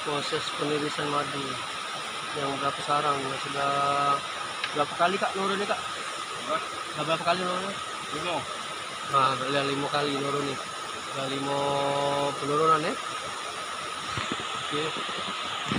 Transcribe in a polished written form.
proses penirisan madu yang berapa sarang sudah berapa kali kak nurun nih kak? Sudah berapa kali nurun? 5. Nah, udah 5 kali nurun nih. Udah 5 penurunan ya. Oke.